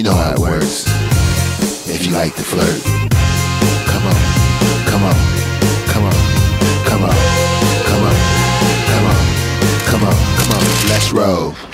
You know how it works. If you like to flirt, come on, come on, come on, come on, come on, come on, come on, come on, let's roll.